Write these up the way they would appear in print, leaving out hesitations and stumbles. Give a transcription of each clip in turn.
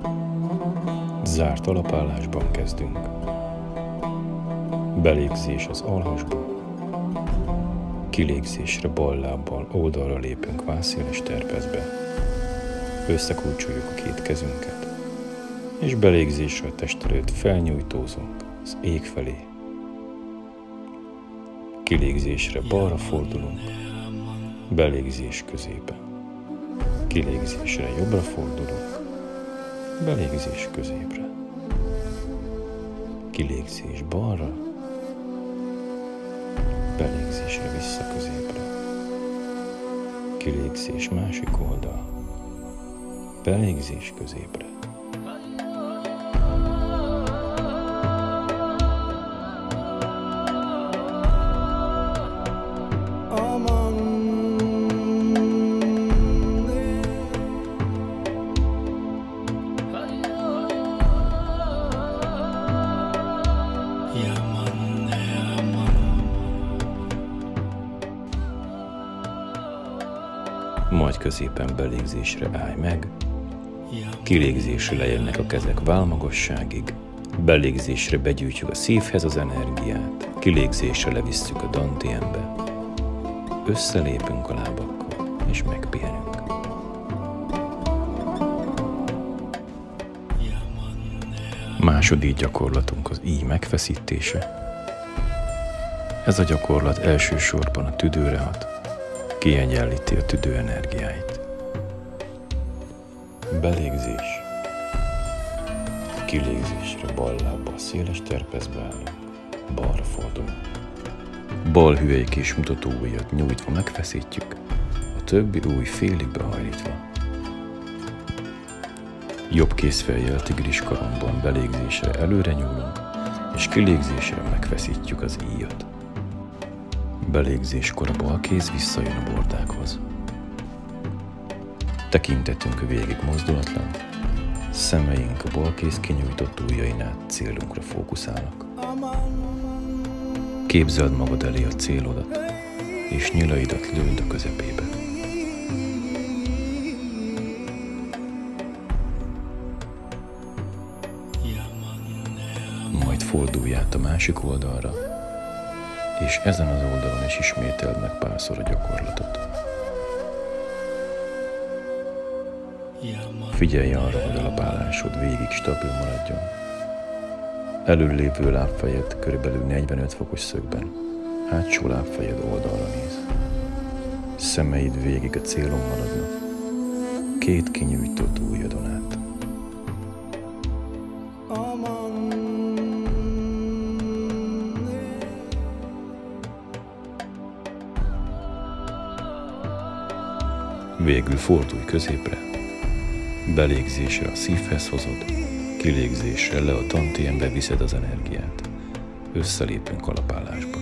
Zárt alapállásban kezdünk. Belégzés az alhasba. Kilégzésre bal lábbal oldalra lépünk vászéles terpezbe. Összekulcsoljuk a két kezünket, és belégzésre a test előtt felnyújtózunk az ég felé. Kilégzésre balra fordulunk, belégzés középen. Kilégzésre jobbra fordulunk, belégzés középre. Kilégzés balra, belégzésre vissza középre. Kilégzés másik oldal, belégzés középre. Majd középen belégzésre állj meg, kilégzésre lejönnek a kezek válmagasságig, belégzésre begyűjtjük a szívhez az energiát, kilégzésre levisszük a dantienbe, összelépünk a lábakkal, és megpihenünk. Második gyakorlatunk az íj megfeszítése. Ez a gyakorlat elsősorban a tüdőre hat, kiegyenlíti a tüdő energiáit. Belégzés. Kilégzésre bal lábbal széles terpezbe állunk, balra fordulunk. Bal hüvelykés mutató ujjat nyújtva megfeszítjük, a többi ujj félig behajlítva. Jobb kézfejjel tigris karomban belégzésre előre nyúlunk, és kilégzésre megfeszítjük az íjat. Belégzéskor a bal kéz visszajön a bordákhoz. Tekintetünk végig mozdulatlan, szemeink a bal kéz kinyújtott ujjain át célunkra fókuszálnak. Képzeld magad elé a célodat, és nyilaidat lőd a közepébe. Majd fordulj át a másik oldalra, és ezen az oldalon is ismételd meg párszor a gyakorlatot. Figyelj arra, hogy a lábállásod végig stabil maradjon. Előlévő lábfejed körülbelül 45 fokos szögben, hátsó lábfejed oldalra néz. Szemeid végig a célon maradnak, két kinyújtott ujjadon át. Végül fordulj középre, belégzésre a szívhez hozod, kilégzésre le a dantienbe viszed az energiát. Összelépünk alapállásba.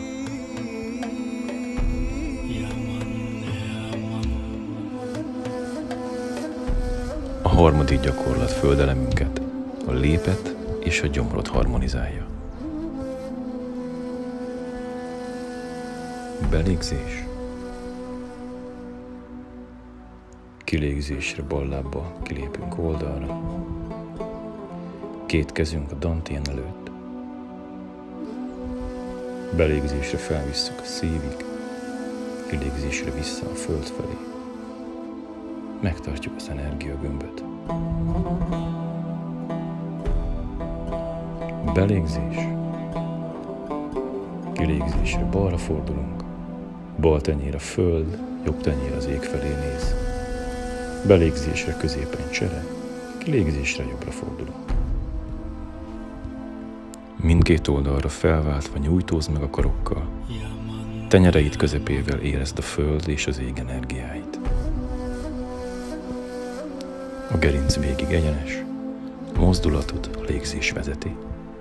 A harmadik gyakorlat földelemünket, a lépet és a gyomrot harmonizálja. Belégzés. Kilégzésre bal lábbal kilépünk oldalra. Két kezünk a dantien előtt. Belégzésre felvisszük a szívig, kilégzésre vissza a föld felé. Megtartjuk az energiagömböt. Belégzés. Kilégzésre balra fordulunk. Bal tenyér a föld, jobb tenyér az ég felé néz. Belégzésre középen csere, kilégzésre jobbra fordulunk. Mindkét oldalra felváltva nyújtózz meg a karokkal. Tenyereid közepével érezd a föld és az ég energiáit. A gerinc végig egyenes, a mozdulatot a légzés vezeti.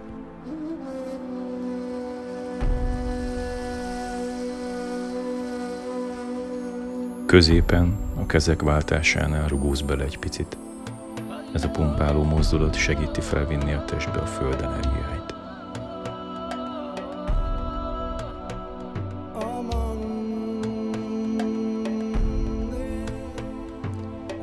Középen, a kezek váltásánál rugózz bele egy picit. Ez a pumpáló mozdulat segíti felvinni a testbe a föld energiáit.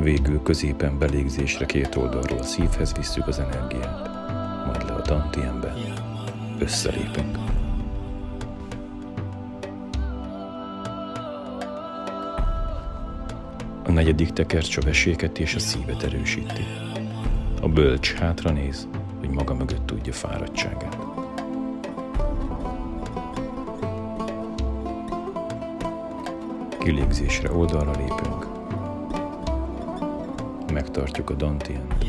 Végül középen belégzésre két oldalról a szívhez visszük az energiát, majd le a dantienbe, összelépünk. A negyedik tekercs a veséket és a szívet erősíti. A bölcs hátra néz, hogy maga mögött tudja fáradtságát. Kilégzésre oldalra lépünk. Megtartjuk a dantient.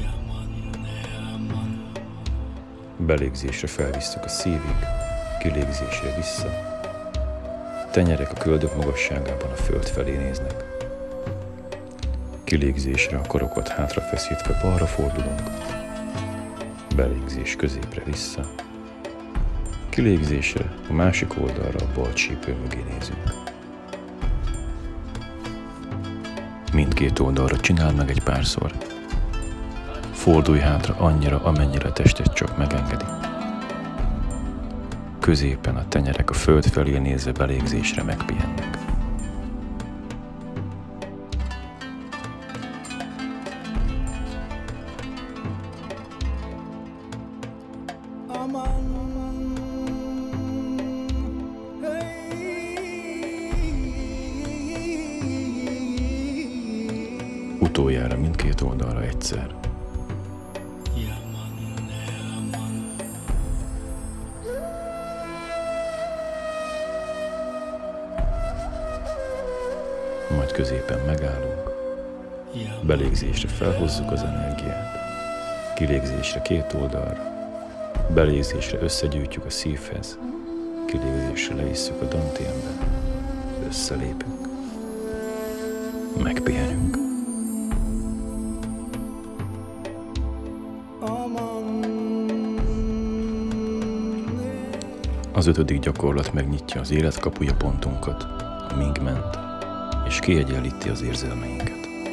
Belégzésre felvisszük a szívig, kilégzésre vissza. Tenyerek a köldök magasságában a föld felé néznek. Kilégzésre a karokat hátrafeszítve balra fordulunk. Belégzés középre vissza. Kilégzésre a másik oldalra a bal csípő mögé nézünk. Mindkét oldalra csináld meg egy párszor. Fordulj hátra annyira, amennyire a tested csak megengedi. Középen a tenyerek a föld felé nézve belégzésre megpihennek. Utoljára mindkét oldalra egyszer. Majd középen megállunk. Belégzésre felhozzuk az energiát. Kilégzésre két oldalra. Belégzésre összegyűjtjük a szívhez. Kilégzésre levisszük a dantienbe. Összelépünk. Megpihenünk. Az ötödik gyakorlat megnyitja az életkapuja pontunkat, a Ming-ment, és kiegyenlíti az érzelmeinket.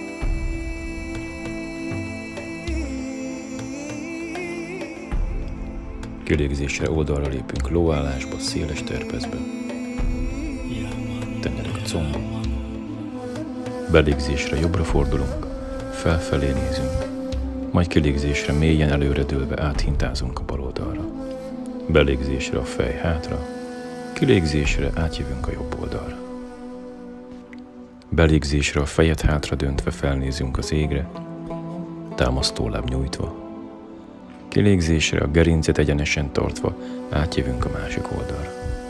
Kilégzésre oldalra lépünk lóállásba, széles terpezbe. Tenyerek a combon. Belégzésre jobbra fordulunk, felfelé nézünk, majd kilégzésre mélyen előredőlve áthintázunk a bal oldalra. Belégzésre a fej hátra, kilégzésre átjövünk a jobb oldalra. Belégzésre a fejet hátra döntve felnézünk az égre, támasztóláb nyújtva. Kilégzésre a gerincet egyenesen tartva átjövünk a másik oldalra.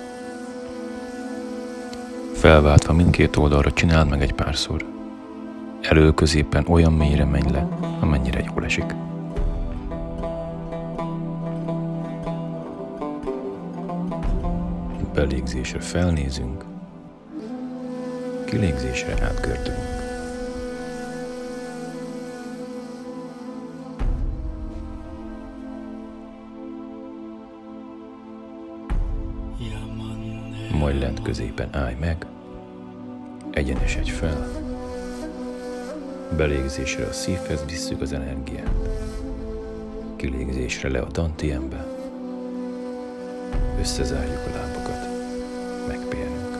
Felváltva mindkét oldalra csináld meg egy párszor. Elő-középen olyan mélyre menj le, amennyire jól esik. Belégzésre felnézünk, kilégzésre átgördülünk. Majd lent középen állj meg, egyenesedj fel. Belégzésre a szívhez visszük az energiát. Kilégzésre le a dantienbe. Összezárjuk a lábakat. Megpihenünk.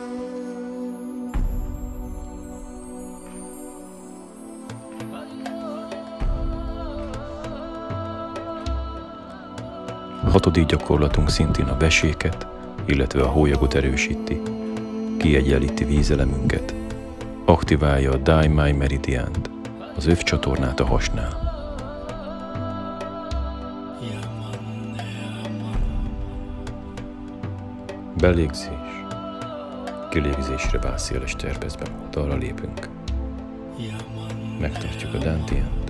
A hatodik gyakorlatunk szintén a veséket, illetve a hólyagot erősíti, kiegyenlíti vízelemünket, aktiválja a Dai Mai meridiánt, az övcsatornát a hasnál. Belégzés, kilégzésre válszéles terpezben oldalra lépünk. Megtartjuk a dantient.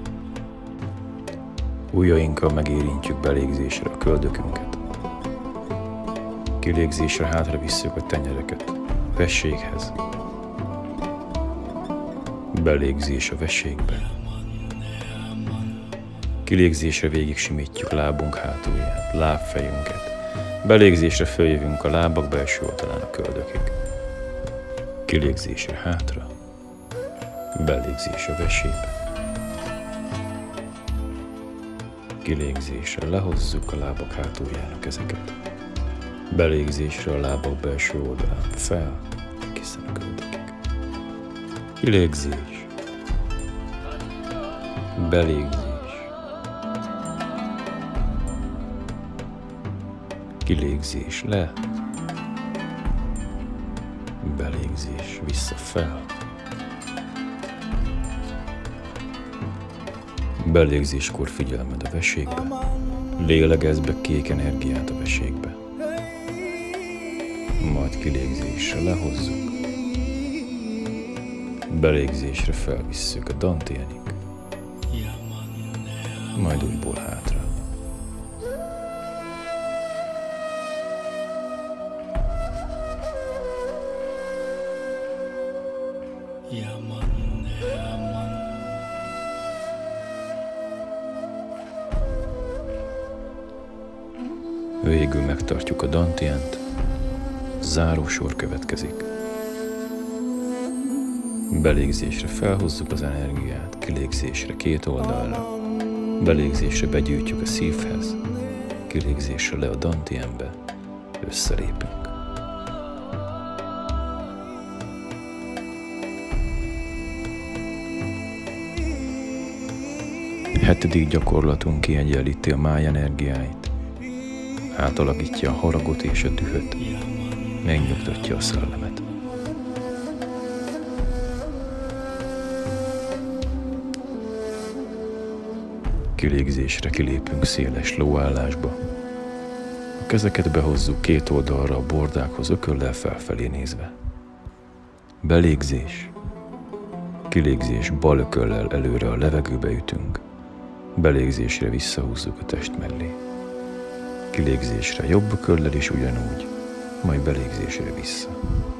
Ujjainkkal megérintjük belégzésre a köldökünket. Kilégzésre hátra visszük a tenyereket a vességhez. Belégzés a vességbe. Kilégzésre végig simítjuk lábunk hátulját, lábfejünket. Belégzésre följövünk a lábak belső oldalán a köldökig. Kilégzésre hátra. Belégzés a vesébe. Kilégzésre lehozzuk a lábak hátulján a kezeket. Belégzésre a lábak belső oldalán fel, egészen a köldökig. Kilégzés. belégzés, kilégzés le, belégzés vissza fel, belégzéskor figyelmed a veségbe, lélegezz be kék energiát a veségbe, majd kilégzésre lehozzuk, belégzésre felvisszük a dantianig, majd újból hátra. Végül megtartjuk a dantiánt, zárósor következik. Belégzésre felhozzuk az energiát, kilégzésre két oldalra, belégzésre begyűjtjük a szívhez, kilégzésre le a dantiánbe, összelépünk. Hetedik gyakorlatunk kiegyenlíti a máj energiáit, átalakítja a haragot és a dühöt, megnyugtatja a szellemet. Kilégzésre kilépünk széles lóállásba. A kezeket behozzuk két oldalra a bordákhoz, ököllel felfelé nézve. Belégzés, kilégzés, bal ököllel előre a levegőbe ütünk. Belégzésre visszahúzzuk a test mellé. Kilégzésre jobb ököllel is ugyanúgy, majd belégzésre vissza.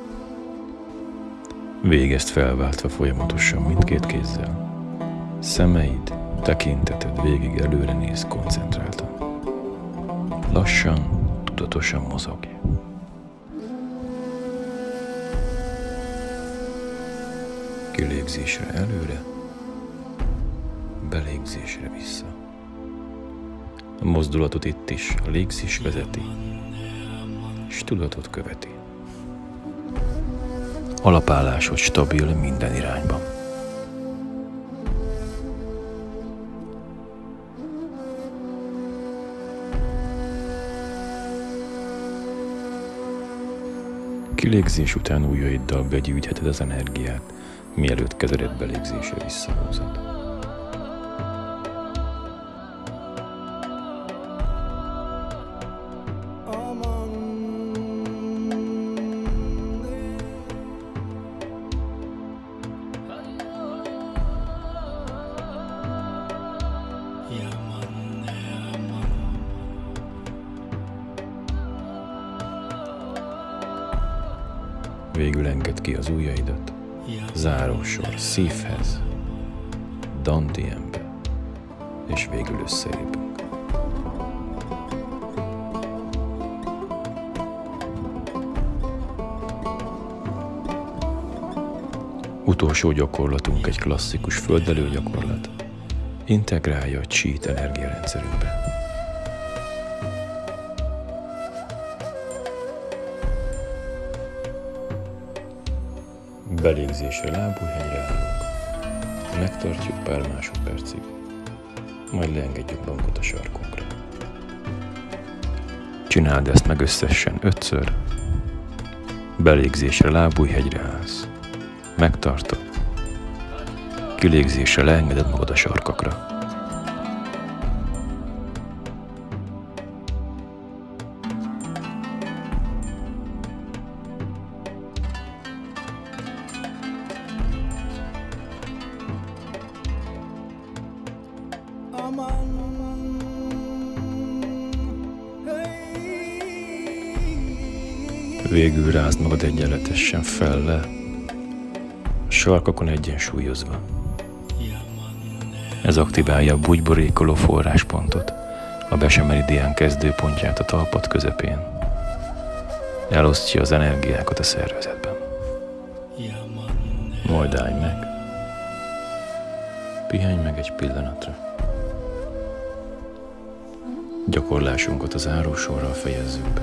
Végezd felváltva folyamatosan mindkét kézzel. Szemeid, tekinteted végig előre néz koncentráltan. Lassan, tudatosan mozogj. Kilégzésre előre, belégzésre vissza. A mozdulatot itt is a légzés vezeti, és tudatot követi. Alapállásod stabil minden irányban. Kilégzés után ujjaiddal begyűjtheted az energiát, mielőtt kezedet belégzésre visszahúzod. Végül engedd ki az ujjaidat, zárósor szívhez, dantiánbe, és végül összelépünk. Utolsó gyakorlatunk egy klasszikus földelő gyakorlat. Integrálja a csít energiarendszerünkbe. Belégzésre lábújhegyre állunk, megtartjuk pár másodpercig, majd leengedjük magunkat a sarkunkra. Csináld ezt meg összesen 5-ször. Belégzésre lábújhegyre állsz, megtartod, kilégzésre leengeded magad a sarkakra. Végül rázd magad egyenletesen fel le, a sarkakon egyensúlyozva. Ez aktiválja a bugyborékoló forráspontot, a besemeridián kezdőpontját a talpad közepén. Elosztja az energiákat a szervezetben. Majd állj meg. Pihenj meg egy pillanatra. Gyakorlásunkat az zárósorral fejezzük be.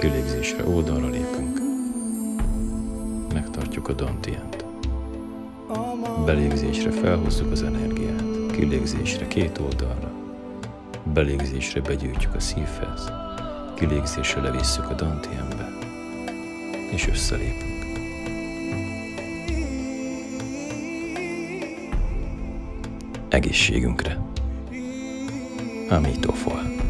Kilégzésre oldalra lépünk. Megtartjuk a dantiánt. Belégzésre felhozzuk az energiát, kilégzésre két oldalra. Belégzésre begyűjtjük a szívhez, kilégzésre levisszük a dantienbe, és összelépünk. Egészségünkre. Amitofol.